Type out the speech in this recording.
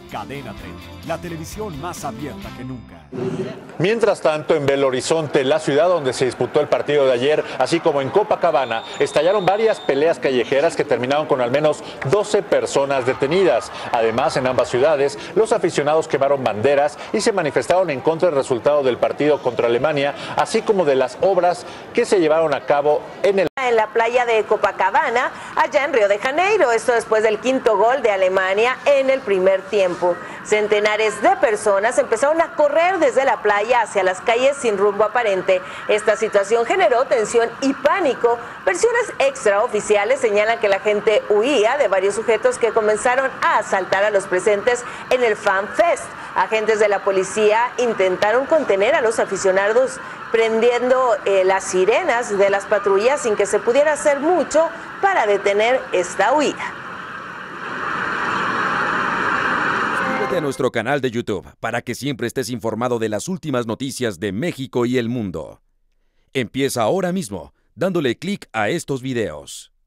Cadena 30, la televisión más abierta que nunca. Mientras tanto, en Belo Horizonte, la ciudad donde se disputó el partido de ayer, así como en Copacabana, estallaron varias peleas callejeras que terminaron con al menos 12 personas detenidas. Además, en ambas ciudades, los aficionados quemaron banderas y se manifestaron en contra del resultado del partido contra Alemania, así como de las obras que se llevaron a cabo en la playa de Copacabana, allá en Río de Janeiro. Esto después del quinto gol de Alemania en el primer tiempo. Centenares de personas empezaron a correr desde la playa hacia las calles sin rumbo aparente. Esta situación generó tensión y pánico. Versiones extraoficiales señalan que la gente huía de varios sujetos que comenzaron a asaltar a los presentes en el Fan Fest. Agentes de la policía intentaron contener a los aficionados prendiendo las sirenas de las patrullas sin que se pudiera hacer mucho para detener esta huida. Suscríbete a nuestro canal de YouTube para que siempre estés informado de las últimas noticias de México y el mundo. Empieza ahora mismo dándole clic a estos videos.